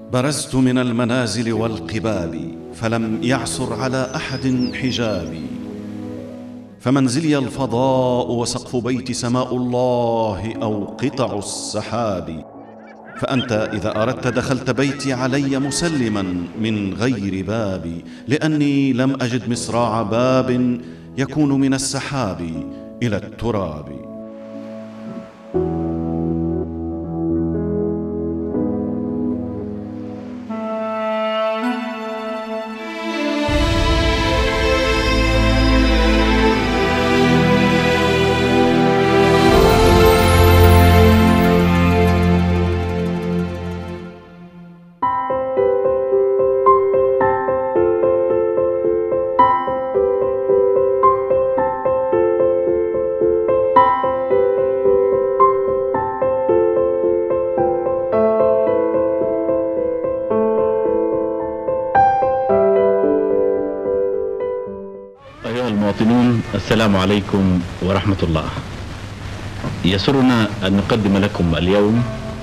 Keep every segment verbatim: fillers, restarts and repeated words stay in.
برزت من المنازل والقباب، فلم يعثر على أحد حجابي. فمنزلي الفضاء وسقف بيتي سماء الله أو قطع السحاب. فأنت إذا أردت دخلت بيتي علي مسلما من غير بابي، لأني لم أجد مصراع باب يكون من السحاب إلى التراب. المواطنون، السلام عليكم ورحمة الله. يسرنا أن نقدم لكم اليوم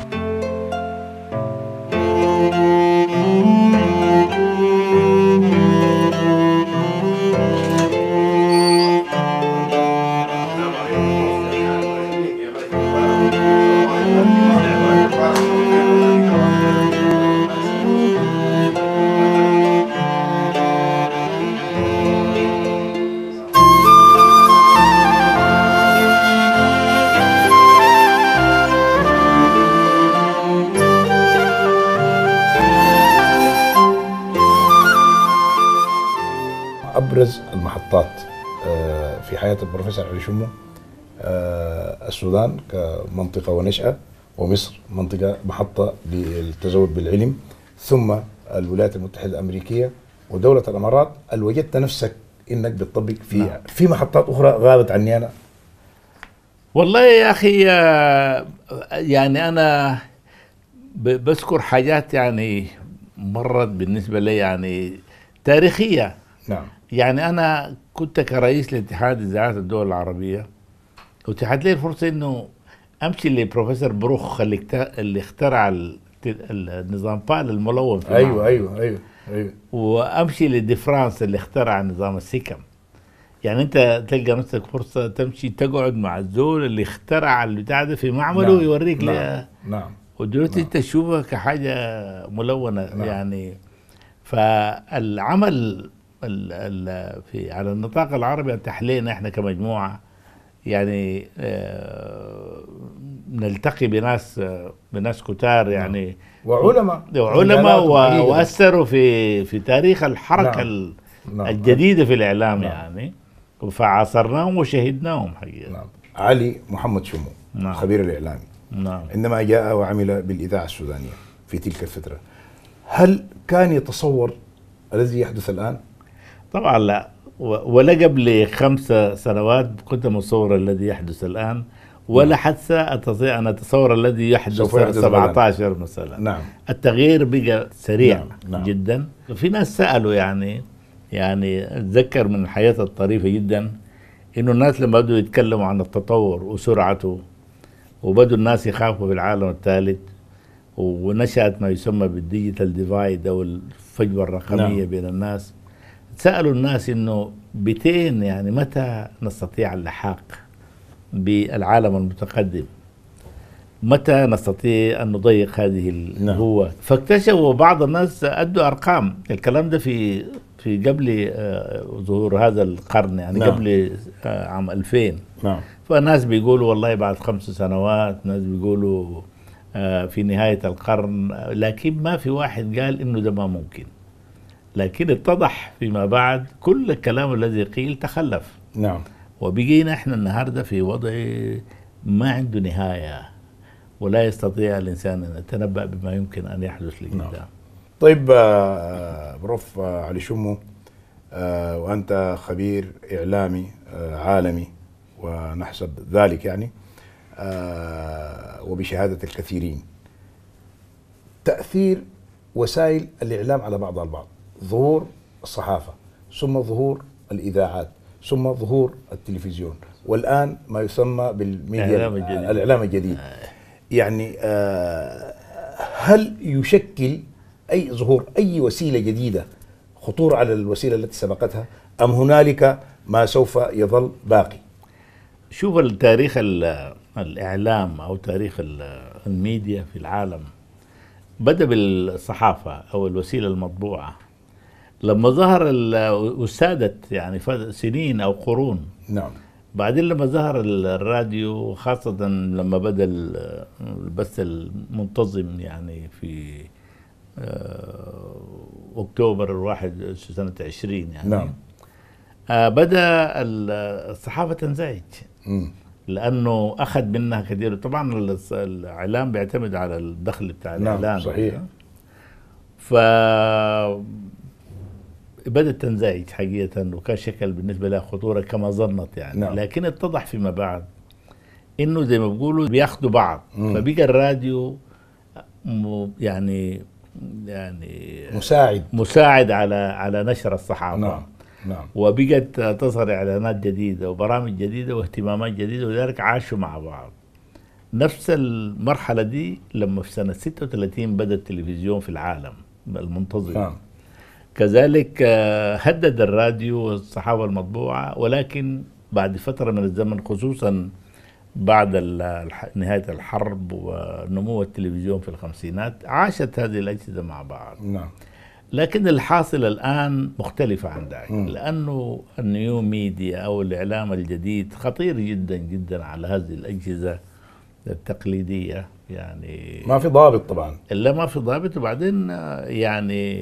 أبرز المحطات في حياة البروفيسور علي شمو السودان كمنطقة ونشأة، ومصر منطقة محطة للتزود بالعلم، ثم الولايات المتحدة الأمريكية ودولة الإمارات. هل وجدت نفسك إنك بتطبق في نعم. في محطات أخرى غابت عني أنا؟ والله يا أخي، يعني أنا بذكر حاجات يعني مرت بالنسبة لي يعني تاريخية. نعم. يعني أنا كنت كرئيس لاتحاد إذاعات الدول العربية، واتاحت لي الفرصة إنه أمشي لبروفيسور بروخ اللي اخترع النظام بال الملون في أيوة, أيوة أيوة أيوة أيوة وأمشي لدي فرانس اللي اخترع نظام السكم. يعني أنت تلقى نفسك فرصة تمشي تقعد مع الزول اللي اخترع البتاع ده في معمله. نعم. ويوريك. نعم. ليه. نعم. ودلوقتي نعم. أنت تشوفها كحاجة ملونة. نعم. يعني فالعمل ال ال في على النطاق العربي اتاح لنا احنا كمجموعه يعني آه نلتقي بناس آه بناس كتار يعني وعلماء وعلماء واثروا في في تاريخ الحركه. نعم. نعم. الجديده في الاعلام. نعم. يعني فعاصرناهم وشهدناهم حقيقه. نعم. علي محمد شمو. نعم. خبير الاعلامي. نعم. عندما جاء وعمل بالاذاعه السودانيه في تلك الفتره، هل كان يتصور الذي يحدث الان؟ طبعا لا، ولا قبل خمس سنوات كنت متصور الذي يحدث الآن، ولا حتى أستطيع أن أتصور الذي يحدث سبعة عشر مثلا. نعم. التغيير بقى سريع. نعم. نعم. جدا. في ناس سألوا يعني يعني أتذكر من الحياة الطريفة جدا إنه الناس لما بدوا يتكلموا عن التطور وسرعته، وبدوا الناس يخافوا في العالم الثالث، ونشأت ما يسمى بالديجيتال ديفايد أو الفجوة الرقمية. نعم. بين الناس، سألوا الناس إنه بتين يعني متى نستطيع اللحاق بالعالم المتقدم؟ متى نستطيع أن نضيق هذه الهوة؟ فاكتشفوا بعض الناس أدوا أرقام. الكلام ده في في قبل ظهور هذا القرن، يعني نعم. قبل عام ألفين. نعم. فناس بيقولوا والله بعد خمس سنوات، ناس بيقولوا في نهاية القرن، لكن ما في واحد قال إنه ده ما ممكن. لكن اتضح فيما بعد كل الكلام الذي قيل تخلف. نعم. وبقينا احنا النهارده في وضع ما عنده نهايه، ولا يستطيع الانسان ان يتنبأ بما يمكن ان يحدث لقدام. نعم. طيب بروف علي شمو، وانت خبير اعلامي عالمي ونحسب ذلك يعني، وبشهاده الكثيرين، تأثير وسائل الإعلام على بعضها البعض، ظهور الصحافة، ثم ظهور الإذاعات، ثم ظهور التلفزيون، والآن ما يسمى بالميديا الجديد. الإعلام الجديد. يعني هل يشكل أي ظهور أي وسيلة جديدة خطورة على الوسيلة التي سبقتها، أم هنالك ما سوف يظل باقي؟ شوف التاريخ الإعلام أو تاريخ الميديا في العالم بدأ بالصحافة أو الوسيلة المطبوعة، لما ظهر وسادت يعني سنين أو قرون. نعم. بعدين لما ظهر الراديو، خاصة لما بدأ البث المنتظم يعني في أكتوبر الواحد سنة عشرين يعني. نعم. بدأ الصحافة تنزعج لأنه أخذ منها كثير. طبعا الإعلام بيعتمد على الدخل بتاع الإعلام. نعم صحيح. ف بدأت تنزعج حقيقة، وكان شكل بالنسبة لها خطورة كما ظنت يعني. نعم. لكن اتضح فيما بعد إنه زي ما بيقولوا بياخدوا بعض. مم. فبقى الراديو يعني يعني مساعد مساعد على على نشر الصحافة. نعم. نعم. وبقت تظهر إعلانات جديدة وبرامج جديدة واهتمامات جديدة، ولذلك عاشوا مع بعض. نفس المرحلة دي لما في سنة ستة وثلاثين بدأ التلفزيون في العالم المنتظم. نعم. كذلك هدد الراديو والصحافة المطبوعة، ولكن بعد فترة من الزمن خصوصا بعد نهاية الحرب ونمو التلفزيون في الخمسينات عاشت هذه الأجهزة مع بعض. نعم. لكن الحاصل الآن مختلف عن ذلك، لأنه النيو ميديا أو الإعلام الجديد خطير جدا جدا على هذه الأجهزة التقليدية يعني. ما في ضابط طبعا. إلا ما في ضابط. وبعدين يعني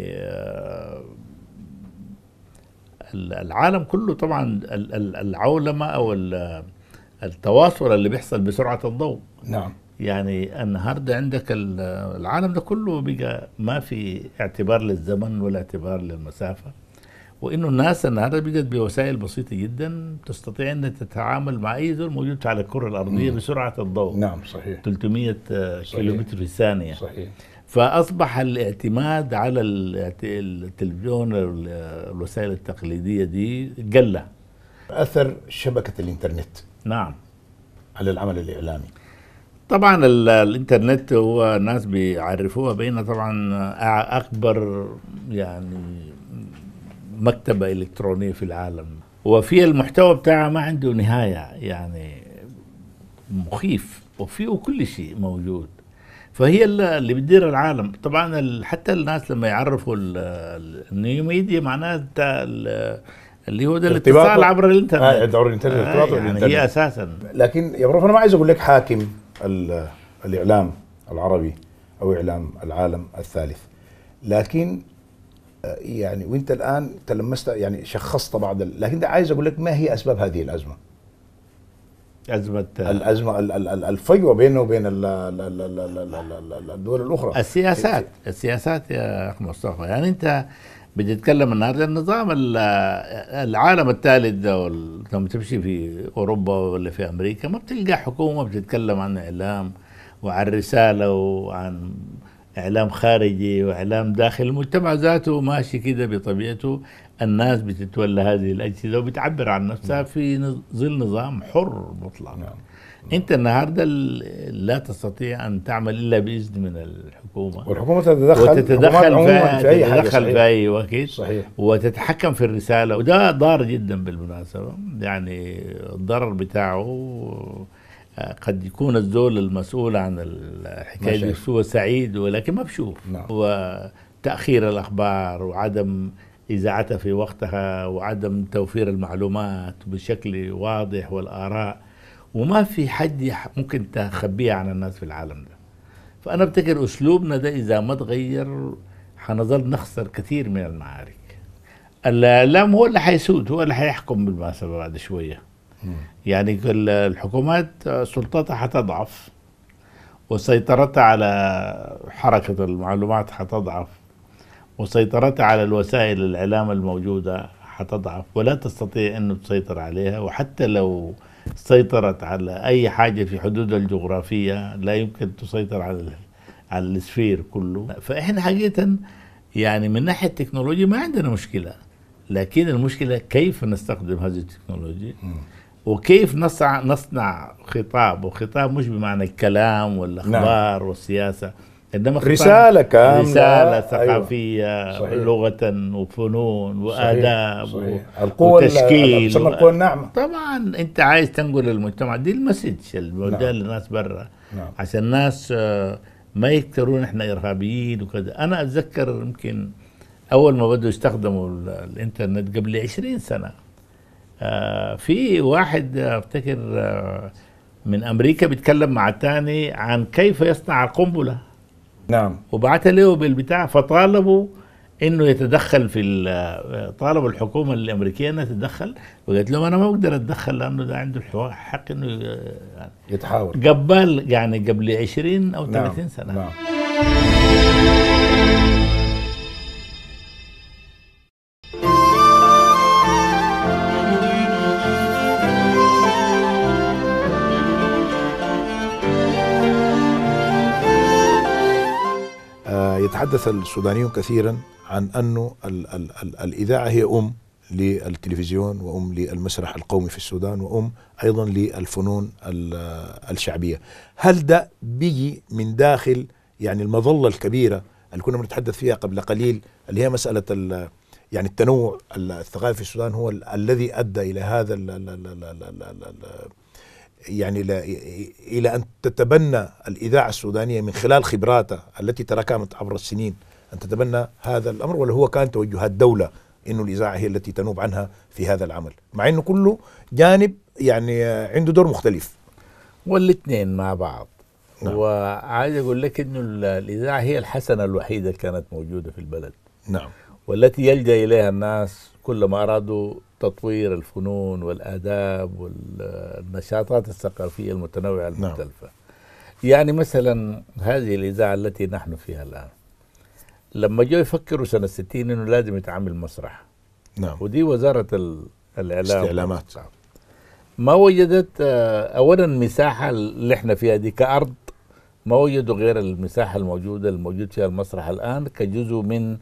العالم كله طبعا العولمة أو التواصل اللي بيحصل بسرعة الضوء. نعم. يعني النهارده عندك العالم ده كله بقى ما في اعتبار للزمن ولا اعتبار للمسافة، وإنه الناس النهارده بقت بوسائل بسيطة جدا تستطيع أن تتعامل مع أي زول موجود على الكرة الأرضية مم. بسرعة الضوء. نعم صحيح. ثلاثمئة كيلومتر في الثانية. صحيح. فأصبح الاعتماد على التلفزيون الوسائل التقليدية دي قل. أثر شبكة الإنترنت نعم على العمل الإعلامي. طبعا الإنترنت هو الناس بيعرفوها بين طبعا أكبر يعني مكتبة إلكترونية في العالم، وفي المحتوى بتاعها ما عنده نهاية يعني مخيف، وفيه كل شيء موجود. فهي اللي بتدير العالم. طبعا حتى الناس لما يعرفوا النيو ميديا معناها اللي هو ده الاتصال عبر الانترنت. آه عبر الانترنت. آه يعني الانترنت. هي اساسا. لكن يا بروف انا ما عايز اقول لك حاكم الاعلام العربي او اعلام العالم الثالث، لكن يعني وانت الان تلمست يعني شخصت بعض، لكن ده عايز اقول لك ما هي اسباب هذه الازمه؟ أزمة الأزمة الفجوة بينه وبين الدول الأخرى. السياسات السياسات يا أخي مصطفى. يعني أنت بتتكلم النهارده النظام العالم الثالث ده، لما تمشي في أوروبا ولا في أمريكا ما بتلقى حكومة بتتكلم عن إعلام وعن رسالة وعن إعلام خارجي وإعلام داخل. المجتمع ذاته ماشي كده بطبيعته، الناس بتتولى هذه الأجهزة وبتعبر عن نفسها في ظل نظام حر مطلق. نعم. أنت النهارده لا تستطيع أن تعمل إلا بإذن من الحكومة، والحكومة تتدخل وتتدخل في, في أي حاجة. تتدخل في أي وقت. صحيح. وتتحكم في الرسالة، وده ضار جدا بالمناسبة. يعني الضرر بتاعه قد يكون الزول المسؤول عن الحكاية دي هو سعيد ولكن ما بشوف. نعم. وتأخير الأخبار وعدم إذاعتها في وقتها وعدم توفير المعلومات بشكل واضح والآراء، وما في حد ممكن تخبيها عن الناس في العالم ده. فأنا بفتكر أسلوبنا ده إذا ما تغير حنظل نخسر كثير من المعارك. الإعلام هو اللي حيسود، هو اللي حيحكم بالمناسبة بعد شوية. يعني الحكومات سلطتها حتضعف، وسيطرتها على حركة المعلومات حتضعف، وسيطرتها على الوسائل الإعلام الموجودة حتضعف، ولا تستطيع أن تسيطر عليها. وحتى لو سيطرت على أي حاجة في حدود الجغرافية لا يمكن تسيطر على على السفير كله. فإحنا حقيقة يعني من ناحية التكنولوجيا ما عندنا مشكلة، لكن المشكلة كيف نستخدم هذه التكنولوجيا وكيف نصنع نصنع خطاب، وخطاب مش بمعنى الكلام والأخبار. نعم. والسياسة، انما رسالة كاملة، رسالة ثقافية، أيوة. لغة وفنون وآداب صحيح. القوة وتشكيل و... القوة الناعمة. طبعا انت عايز تنقل للمجتمع دي المسج الموجه نعم. للناس برا، نعم. عشان الناس ما يفتكرون احنا ارهابيين وكذا. انا اتذكر يمكن اول ما بدوا يستخدموا الانترنت قبل عشرين سنة، في واحد افتكر من امريكا بيتكلم مع الثاني عن كيف يصنع القنبله. نعم. وبعت له بالبتاع، فطالبوا انه يتدخل في طالبوا الحكومه الامريكيه انها تتدخل، وقالت لهم انا ما بقدر اتدخل لانه ده عنده الحق انه يعني يتحاور. قبل يعني قبل عشرين او ثلاثين نعم. سنه. نعم. يتحدث السودانيون كثيرا عن أنه ال ال ال الإذاعة هي أم للتلفزيون وأم للمسرح القومي في السودان وأم أيضا للفنون الشعبية. هل ده بيجي من داخل يعني المظلة الكبيرة اللي كنا بنتحدث فيها قبل قليل، اللي هي مسألة يعني التنوع الثقافي في السودان هو ال الذي أدى إلى هذا ال ال ال ال ال ال ال يعني إلى أن تتبنى الإذاعة السودانية من خلال خبراتها التي تراكمت عبر السنين أن تتبنى هذا الأمر، ولا هو كان توجهات الدولة إنه الإذاعة هي التي تنوب عنها في هذا العمل، مع إنه كله جانب يعني عنده دور مختلف؟ والاثنين مع بعض. نعم. وعايز أقول لك إنه الإذاعة هي الحسنة الوحيدة كانت موجودة في البلد. نعم. والتي يلجأ إليها الناس كلما أرادوا تطوير الفنون والآداب والنشاطات الثقافية المتنوعة المختلفة. نعم. يعني مثلا هذه الإذاعة التي نحن فيها الآن، لما جو يفكروا سنة ستين إنه لازم يتعمل مسرح. نعم. ودي وزارة الإعلام استعلامات ما وجدت أولا مساحة اللي احنا فيها دي كأرض، ما وجدوا غير المساحة الموجودة الموجود فيها المسرح الآن كجزء من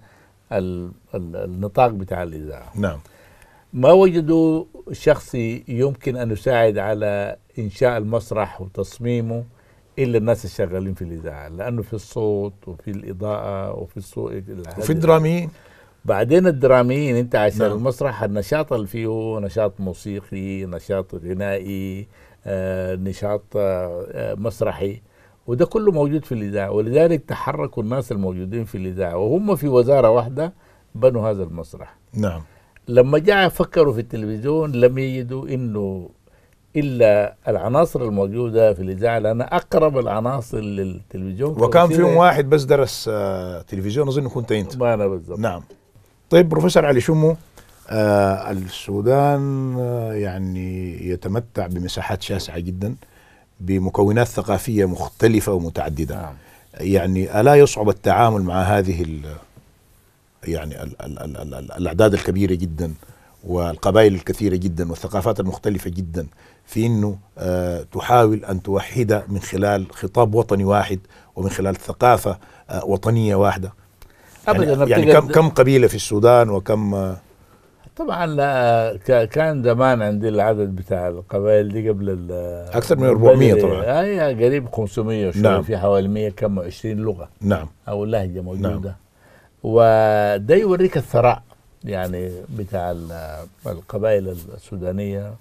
النطاق بتاع الإذاعة. نعم. ما وجدوا شخص يمكن أن يساعد على إنشاء المسرح وتصميمه إلا الناس الشغالين في الإذاعة، لأنه في الصوت وفي الإضاءة وفي الصوت وفي الدراميين. بعدين الدراميين أنت عشان نعم. المسرح النشاط اللي فيه نشاط موسيقي، نشاط غنائي، آه، نشاط آه، مسرحي، وده كله موجود في الإذاعة. ولذلك تحركوا الناس الموجودين في الإذاعة وهم في وزارة واحدة بنوا هذا المسرح. نعم. لما جاء فكروا في التلفزيون لم يجدوا إنه إلا العناصر الموجودة في الإذاعة، لأن أقرب العناصر للتلفزيون وكان فيهم واحد بس درس آه تلفزيون، أظن كنت أنت. ما أنا بالضبط. نعم. طيب بروفيسور علي شمو، آه السودان آه يعني يتمتع بمساحات شاسعة جدا بمكونات ثقافية مختلفة ومتعددة. نعم. يعني ألا يصعب التعامل مع هذه ال يعني ال ال ال ال ال الأعداد الكبيرة جدا والقبائل الكثيرة جدا والثقافات المختلفة جدا في أنه آه تحاول أن توحد من خلال خطاب وطني واحد ومن خلال ثقافة آه وطنية واحدة؟ أبدا. يعني, يعني كم كم قبيلة في السودان وكم آه طبعا لا كان زمان عندي العدد بتاع القبائل دي قبل أكثر من أربعمية طبعا. هي قريب خمسمية وشوية. نعم. في حوالي مية كم وعشرين لغة. نعم. أو لهجة موجودة. نعم. وده يوريك الثراء يعني بتاع القبائل السودانية،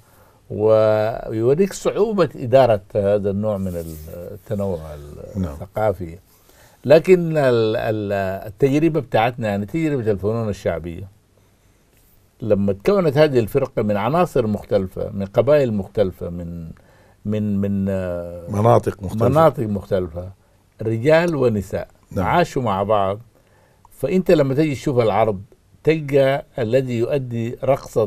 ويوريك صعوبة إدارة هذا النوع من التنوع الثقافي. نعم. لكن التجربة بتاعتنا يعني تجربة الفنون الشعبية، لما تكونت هذه الفرقة من عناصر مختلفة، من قبائل مختلفة، من من من مناطق مختلفة مناطق مختلفة رجال ونساء. نعم. عاشوا مع بعض. فأنت لما تيجي تشوف العرض تلقى الذي يؤدي رقصة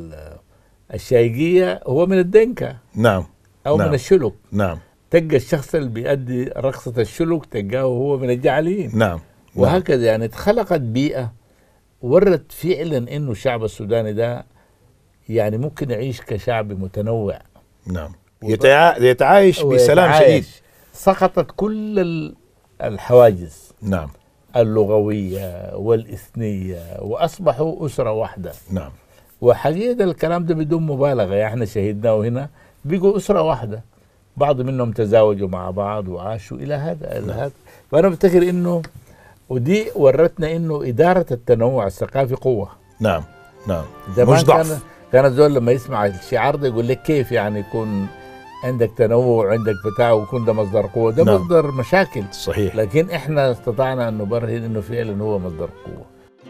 الشايقية هو من الدنكة. نعم. أو نعم. من الشلك. نعم. تلقى الشخص اللي بيؤدي رقصة الشلك تلقاه هو من الجعلين. نعم. وهكذا يعني اتخلقت بيئة ورت فعلا انه الشعب السوداني ده يعني ممكن يعيش كشعب متنوع. نعم. يتع... يتعايش بسلام شديد. سقطت كل الحواجز. نعم. اللغوية والإثنية وأصبحوا أسرة واحدة. نعم. وحقيقة الكلام ده بدون مبالغة، احنا شهدناه هنا، بقوا أسرة واحدة. بعض منهم تزاوجوا مع بعض وعاشوا الى هذا الى هذا. فانا بفتكر انه ودي ورتنا انه اداره التنوع الثقافي قوه. نعم نعم زمان مش ضعف. كان كان الزول لما يسمع الشعار ده يقول لك كيف يعني يكون عندك تنوع وعندك بتاع ويكون ده مصدر قوه، ده نعم. مصدر مشاكل. صحيح. لكن احنا استطعنا ان نبرهن انه فعلا هو مصدر قوه.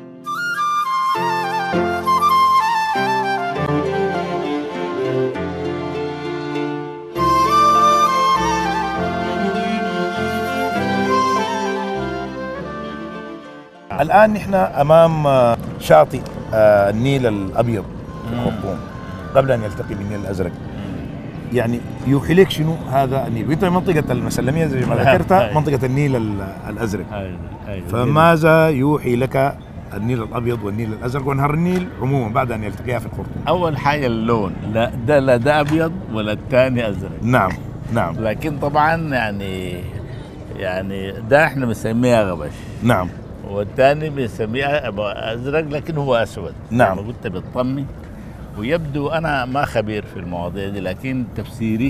الآن نحن أمام آه، شاطئ آه، النيل الأبيض في الخرطوم قبل أن يلتقي بالنيل الأزرق. يعني يوحي لك شنو هذا النيل؟ وانت منطقة المسلمية زي ما ذكرتها منطقة النيل ال- الأزرق. أيوة أيوة. فماذا يوحي لك النيل الأبيض والنيل الأزرق ونهر النيل عموما بعد أن يلتقيا في الخرطوم؟ اول حاجه اللون، لا ده لا ده ابيض ولا الثاني ازرق. نعم نعم لكن طبعا يعني يعني ده احنا بنسميه غبش، نعم والثاني بنسميه ازرق لكن هو اسود. نعم. زي ما قلت بالطمي. ويبدو انا ما خبير في المواضيع دي، لكن تفسيري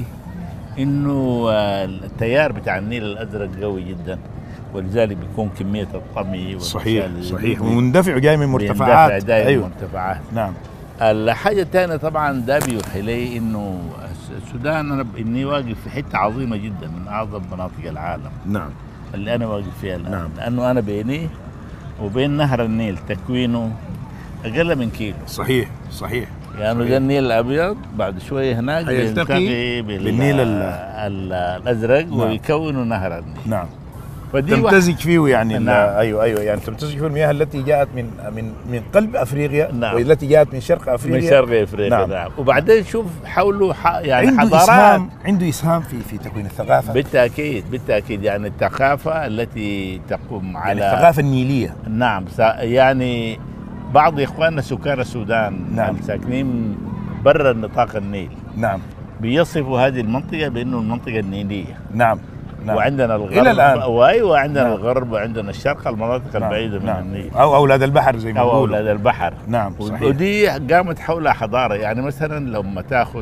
انه التيار بتاع النيل الازرق قوي جدا، ولذلك بيكون كميه الطمي صحيح والمسائل صحيح دي ومندفع جاي من مرتفعات. بيندفع دايما أيوه مرتفعات. نعم الحاجة الثانية طبعا ده بيوحي لي انه السودان انا اني واقف في حتة عظيمة جدا من اعظم مناطق العالم نعم اللي انا واقف فيها الان. نعم. لانه انا بيني وبين نهر النيل تكوينه اقل من كيلو. صحيح صحيح. يعني صحيح. ده النيل الابيض بعد شوية هناك هيلتقي بيلتقي بال- بالنيل ال- ال- الازرق نعم. ويكونوا نهر النيل. نعم فدي تمتزج فيه يعني ال- نعم. ايوه ايوه يعني تمتزج فيه المياه التي جاءت من من من قلب افريقيا. نعم. والتي جاءت من شرق افريقيا من شرق افريقيا. نعم. نعم. وبعدين شوف حوله ح... يعني عنده حضارات. اسهام عنده اسهام في في تكوين الثقافه. بالتأكيد بالتأكيد يعني الثقافة التي تقوم على يعني الثقافه النيليه. نعم سا- يعني بعض إخواننا سكان السودان نعم. ساكنين برا نطاق النيل نعم بيصفوا هذه المنطقة بأنه المنطقة النيلية. نعم نعم وعندنا الغرب إلى الآن. وأيوة عندنا نعم. الغرب وعندنا الشرق المناطق نعم. البعيدة من نعم. النيل او اولاد البحر زي ما أو بيقولوا. أولاد البحر. نعم صحيح. ودي قامت حولها حضارة. يعني مثلا لما تاخذ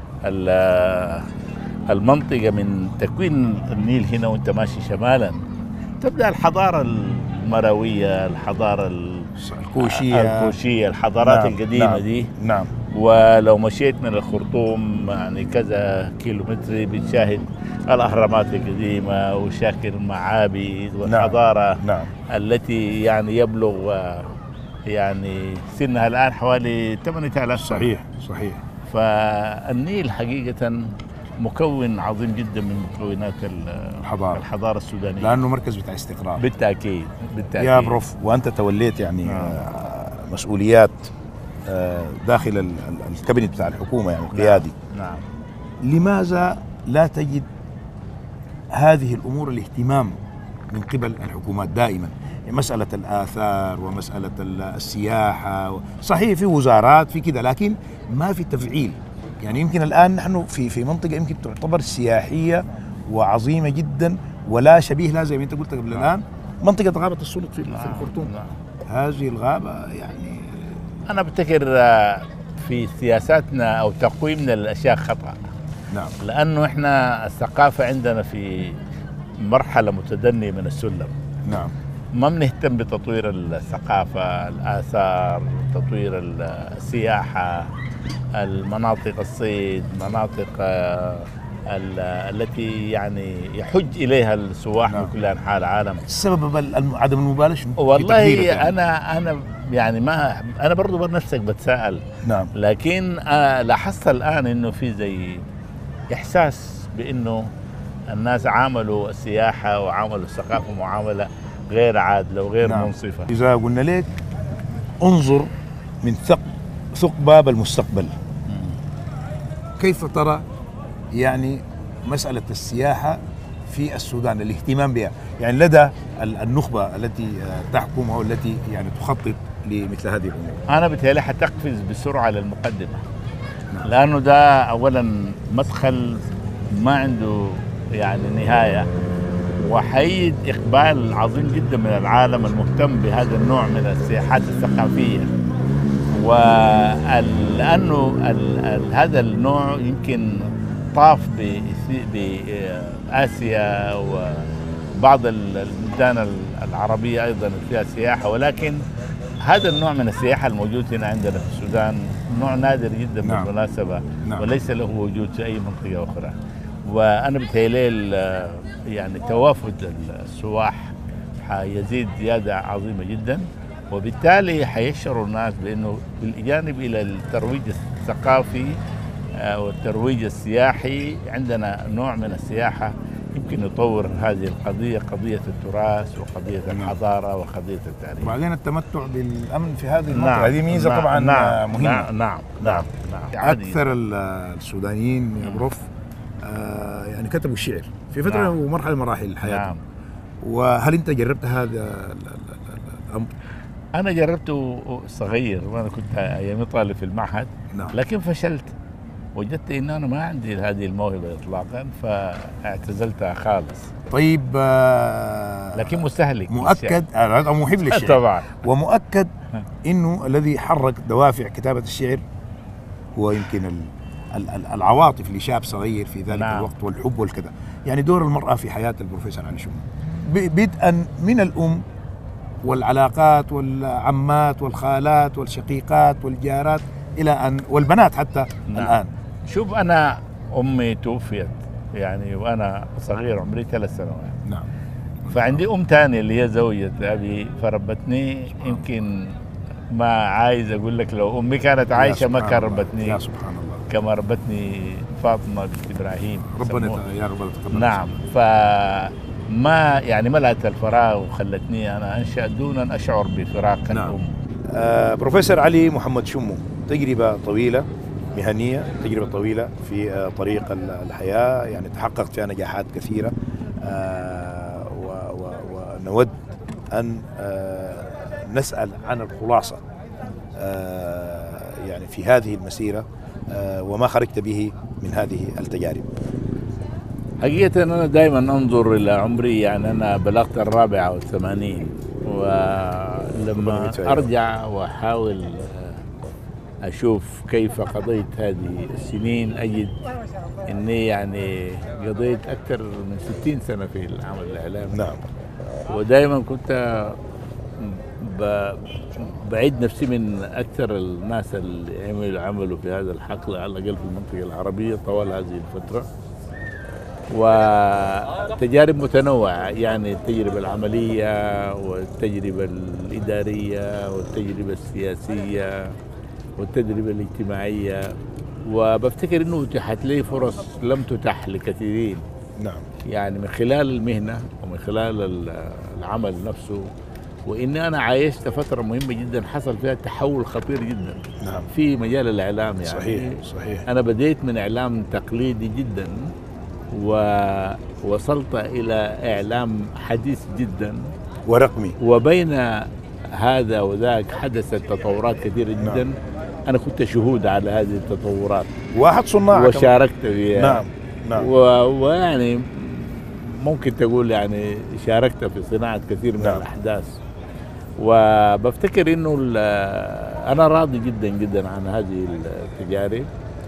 ال- المنطقة من تكوين النيل هنا وانت ماشي شمالا تبدأ الحضارة المروية، الحضارة ال- الكوشيه. الكوشية، الحضارات نعم. القديمة نعم. دي. نعم ولو مشيت من الخرطوم يعني كذا كيلومتر بتشاهد الأهرامات القديمة وشاكل المعابد والحضارة نعم التي يعني يبلغ آه، يعني سنها الآن حوالي ثمانية آلاف سنة. صحيح صحيح. فالنيل حقيقة مكون عظيم جدا من مكونات ال- الحضارة. الحضارة السودانية. لانه مركز بتاع استقرار. بالتأكيد بالتأكيد. يا بروف وانت توليت يعني نعم. آه، مسؤوليات آه، داخل ال- ال- الكابينت بتاع الحكومه يعني القيادي. نعم. لماذا لا تجد هذه الامور الاهتمام من قبل الحكومات دائما؟ يعني مساله الاثار ومساله ال- السياحه، صحيح في وزارات في كده لكن ما في تفعيل. يعني يمكن الان نحن في في منطقه يمكن تعتبر سياحيه وعظيمه جدا ولا شبيه لها زي ما انت قلت قبل الان، منطقه غابه السلط في في الخرطوم. نعم. هذه الغابه يعني أنا بفتكر آه، في سياساتنا أو تقويمنا للأشياء خطأ. نعم لأنه إحنا الثقافة عندنا في مرحلة متدنية من السلم. نعم ما بنهتم بتطوير الثقافة، الآثار، تطوير السياحة، المناطق الصيد، مناطق آه، ال- التي يعني يحج إليها السواح نعم. من كل أنحاء العالم. السبب الم- عدم المبالغه شنو؟ في والله تقديرك يعني. أنا أنا يعني ما أنا برضو بنفسك بتساءل، نعم لكن آه، لاحظت الآن إنه في زي إحساس بإنه الناس عاملوا السياحة وعاملوا الثقافة معاملة غير عادلة وغير نعم. منصفة. إذا قلنا لك انظر من ثق ثقب باب المستقبل، كيف ترى يعني مسألة السياحة في السودان الاهتمام بها يعني لدى ال- النخبة التي آه، تحكمها والتي يعني تخطط لمثل هذه الأمور؟ أنا بتهيألي حتقفز بسرعة للمقدمة. لأنه ده أولا مدخل ما عنده يعني نهاية، وحيد إقبال عظيم جدا من العالم المهتم بهذا النوع من السياحات الثقافية. ولأنه هذا النوع يمكن طاف بآسيا وبعض البلدان العربية أيضا فيها سياحة، ولكن هذا النوع من السياحة الموجود هنا عندنا في السودان نوع نادر جدا نعم. بالمناسبة. نعم. وليس له وجود في أي منطقة أخرى. وأنا بتهيألي يعني توافد السواح حيزيد زيادة عظيمة جدا، وبالتالي حيشعروا الناس بأنه بالجانب إلى الترويج الثقافي والترويج السياحي عندنا نوع من السياحة يمكن يطور هذه القضية، قضية التراث وقضية الحضارة وقضية التاريخ. وبعدين التمتع بالأمن في هذه المنطقة نعم. هذه ميزة نعم. طبعا نعم. مهمة. نعم نعم نعم, نعم. أكثر السودانيين يا بروف آه يعني كتبوا الشعر في فترة نعم. ومرحلة من مراحل حياتهم. نعم. وهل أنت جربت هذا الأمر؟ أنا جربته صغير وأنا كنت أيامي طالب في المعهد. نعم. لكن فشلت، وجدت إن أنا ما عندي هذه الموهبة إطلاقا فاعتزلتها خالص. طيب آه لكن مستهلك مؤكد أنا محب للشعر طبعا، ومؤكد إنه الذي حرك دوافع كتابة الشعر هو يمكن العواطف لشاب صغير في ذلك نعم. الوقت والحب والكذا. يعني دور المرأة في حياة البروفيسور علي شمو بدءا من الأم والعلاقات والعمات والخالات والشقيقات والجارات إلى أن والبنات حتى نعم. الآن شوف أنا أمي توفيت يعني وأنا صغير عمري ثلاث سنوات. نعم. فعندي أم تانية اللي هي زوجة أبي فربتني. يمكن ما عايز أقول لك لو أمي كانت عايشة ما كان ربتني يا سبحان الله كما ربتني فاطمة بنت إبراهيم ربنا يا رب تقبل. نعم. فما يعني ملأت الفراغ وخلتني أنا أنشأ دون أن أشعر بفراق نعم. الأم. آه بروفيسور علي محمد شمو، تجربة طويلة مهنية، تجربة طويلة في آه طريق الحياة، يعني تحققت فيها نجاحات كثيرة آه ونود أن آه نسأل عن الخلاصة آه يعني في هذه المسيرة آه وما خرجت به من هذه التجارب. حقيقة أنا دائما أنظر إلى عمري، يعني أنا بلغت الرابعة والثمانين، ولما أرجع وأحاول أشوف كيف قضيت هذه السنين أجد أني يعني قضيت أكثر من ستين سنة في العمل الإعلامي. نعم. ودائما كنت بعيد نفسي من أكثر الناس اللي عملوا عملوا في هذا الحقل على الأقل في المنطقة العربية طوال هذه الفترة، وتجارب متنوعة، يعني التجربة العملية والتجربة الإدارية والتجربة السياسية والتجربة الاجتماعية، وبفتكر أنه أتيحت لي فرص لم تتح لكثيرين. نعم. يعني من خلال المهنة ومن خلال العمل نفسه، وإني أنا عايشت فترة مهمة جدا حصل فيها تحول خطير جدا. نعم. في مجال الإعلام. يعني صحيح صحيح. أنا بديت من إعلام تقليدي جدا ووصلت إلى إعلام حديث جدا ورقمي، وبين هذا وذاك حدثت تطورات كثيرة جدا. نعم. أنا كنت شهود على هذه التطورات واحد صناع وشاركت فيها. نعم نعم. ويعني ممكن تقول يعني شاركت في صناعة كثير من نعم. الأحداث. وبفتكر إنه أنا راضي جدا جدا عن هذه التجارب،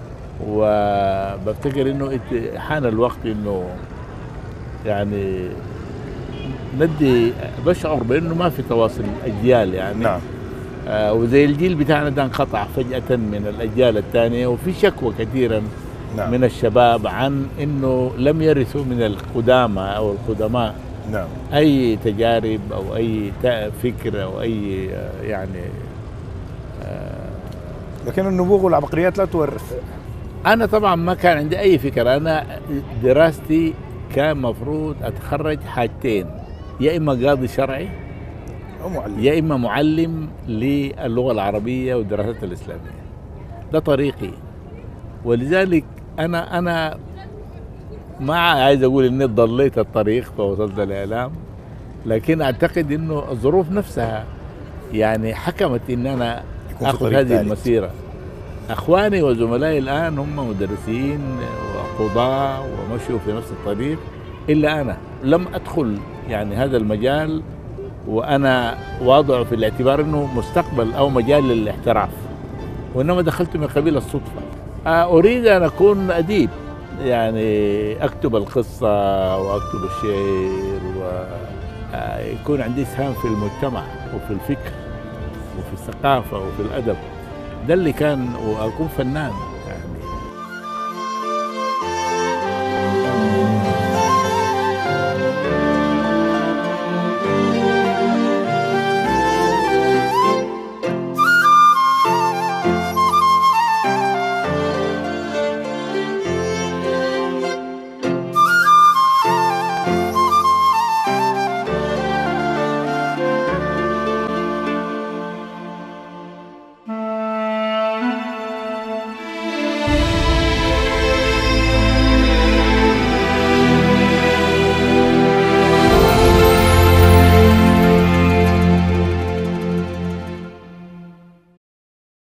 وبفتكر إنه حان الوقت إنه يعني ندي بشعر بأنه ما في تواصل أجيال يعني. نعم. آه وزي الجيل بتاعنا ده انقطع فجأة من الأجيال الثانية، وفي شكوى كثيرا نعم. من الشباب عن إنه لم يرثوا من القدامى أو القدماء نعم. أي تجارب أو أي فكر أو أي يعني آه لكن النبوغ والعبقريات لا تورث. أنا طبعا ما كان عندي أي فكرة. أنا دراستي كان مفروض أتخرج حاجتين، يا إما قاضي شرعي معلم. يا إما معلم للغة العربية والدراسات الإسلامية. ده طريقي، ولذلك أنا أنا ما عايز أقول إني ضليت الطريق فوصلت الإعلام، لكن أعتقد إنه الظروف نفسها يعني حكمت إن أنا أخذ هذه المسيرة. أخواني وزملائي الآن هم مدرسين وقضاة ومشوا في نفس الطريق، إلا أنا لم أدخل يعني هذا المجال وأنا واضع في الاعتبار أنه مستقبل أو مجال للاحتراف، وإنما دخلت من قبيل الصدفة. أريد أن أكون أديب، يعني اكتب القصه واكتب الشعر ويكون عندي اسهام في المجتمع وفي الفكر وفي الثقافه وفي الادب. ده اللي كان، واكون فنان.